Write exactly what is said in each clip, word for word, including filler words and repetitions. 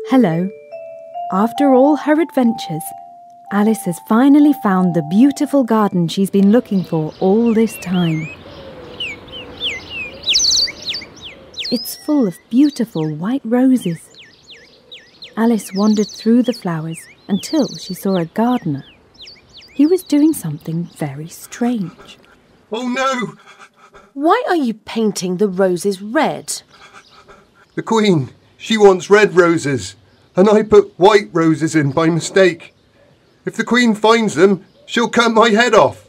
Hello. After all her adventures, Alice has finally found the beautiful garden she's been looking for all this time. It's full of beautiful white roses. Alice wandered through the flowers until she saw a gardener. He was doing something very strange. Oh no! Why are you painting the roses red? The Queen, she wants red roses, and I put white roses in by mistake. If the Queen finds them, she'll cut my head off.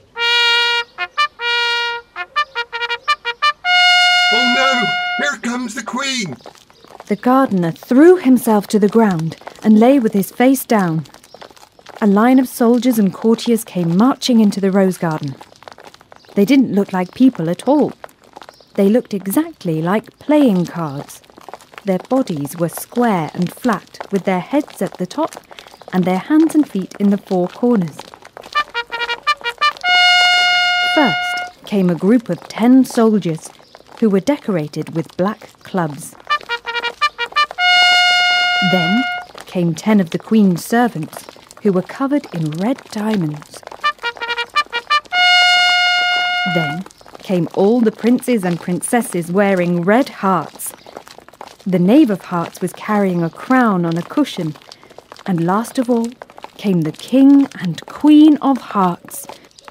Oh no! Here comes the Queen! The gardener threw himself to the ground and lay with his face down. A line of soldiers and courtiers came marching into the rose garden. They didn't look like people at all. They looked exactly like playing cards. Their bodies were square and flat, with their heads at the top and their hands and feet in the four corners. First came a group of ten soldiers who were decorated with black clubs. Then came ten of the Queen's servants who were covered in red diamonds. Then came all the princes and princesses wearing red hearts. The Knave of Hearts was carrying a crown on a cushion. And last of all came the King and Queen of Hearts.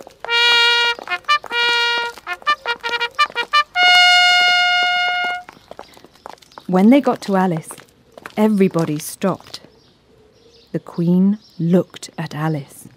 When they got to Alice, everybody stopped. The Queen looked at Alice.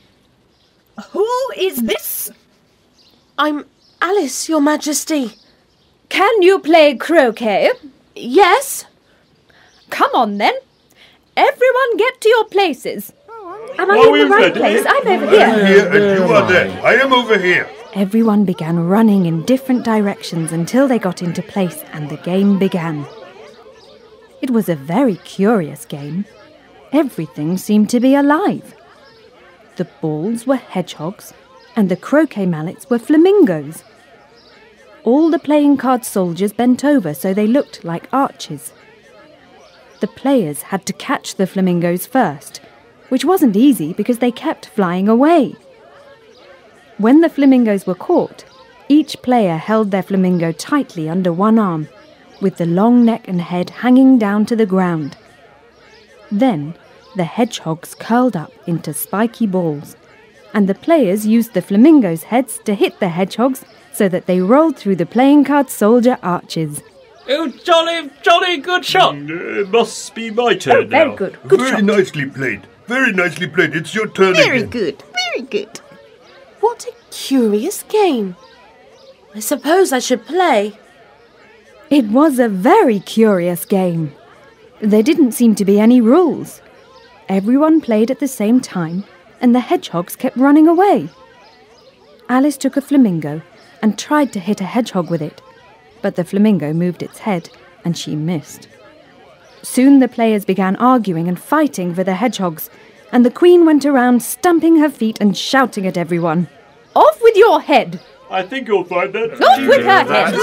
Who is this? I'm Alice, Your Majesty. Can you play croquet? Yes. Come on then. Everyone get to your places. Am I Are in the right ready? place? I'm over I here. am here and you are there. I am over here. Everyone began running in different directions until they got into place and the game began. It was a very curious game. Everything seemed to be alive. The balls were hedgehogs and the croquet mallets were flamingos. All the playing card soldiers bent over so they looked like archers. The players had to catch the flamingos first, which wasn't easy because they kept flying away. When the flamingos were caught, each player held their flamingo tightly under one arm, with the long neck and head hanging down to the ground. Then the hedgehogs curled up into spiky balls, and the players used the flamingos' heads to hit the hedgehogs so that they rolled through the playing card soldier arches. Oh, jolly, jolly good shot. Mm, it must be my turn Oh, very now. good. Good Very shot. nicely played. Very nicely played. It's your turn Very again. good. Very good. What a curious game. I suppose I should play. It was a very curious game. There didn't seem to be any rules. Everyone played at the same time, and the hedgehogs kept running away. Alice took a flamingo and tried to hit a hedgehog with it, but the flamingo moved its head and she missed. Soon the players began arguing and fighting for the hedgehogs, and the Queen went around stamping her feet and shouting at everyone. Off with your head. I think you'll find that. Off with her head.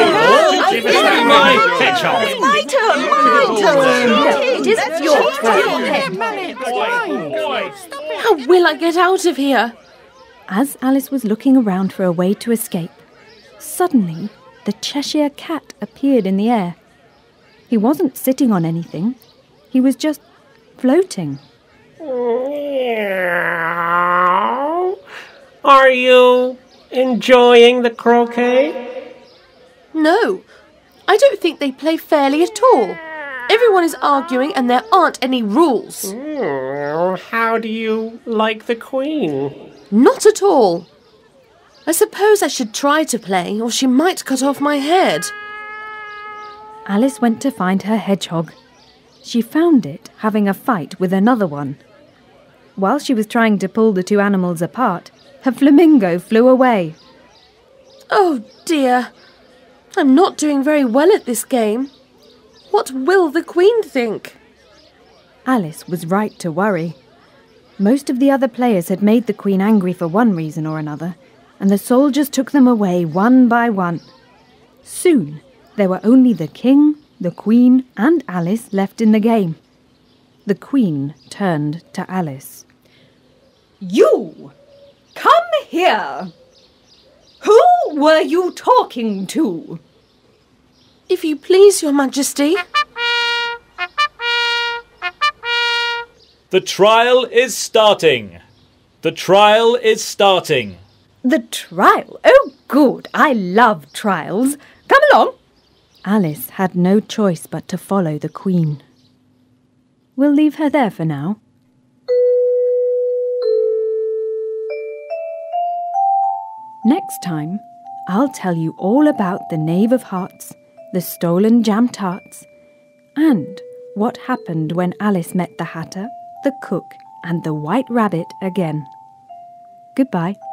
My hedgehog. It's my turn. My turn. It isn't your turn. How will I get out of here? As Alice was looking around for a way to escape, suddenly the Cheshire Cat appeared in the air. He wasn't sitting on anything. He was just floating. Are you enjoying the croquet? No, I don't think they play fairly at all. Everyone is arguing and there aren't any rules. Mm, how do you like the Queen? Not at all. I suppose I should try to play, or she might cut off my head. Alice went to find her hedgehog. She found it having a fight with another one. While she was trying to pull the two animals apart, her flamingo flew away. Oh dear, I'm not doing very well at this game. What will the Queen think? Alice was right to worry. Most of the other players had made the Queen angry for one reason or another, and the soldiers took them away one by one. Soon, there were only the King, the Queen and Alice left in the game. The Queen turned to Alice. You! Come here! Who were you talking to? If you please, Your Majesty. The trial is starting. The trial is starting. The trial? Oh, good. I love trials. Come along. Alice had no choice but to follow the Queen. We'll leave her there for now. Next time, I'll tell you all about the Knave of Hearts, the stolen jam tarts, and what happened when Alice met the Hatter, the cook, and the White Rabbit again. Goodbye.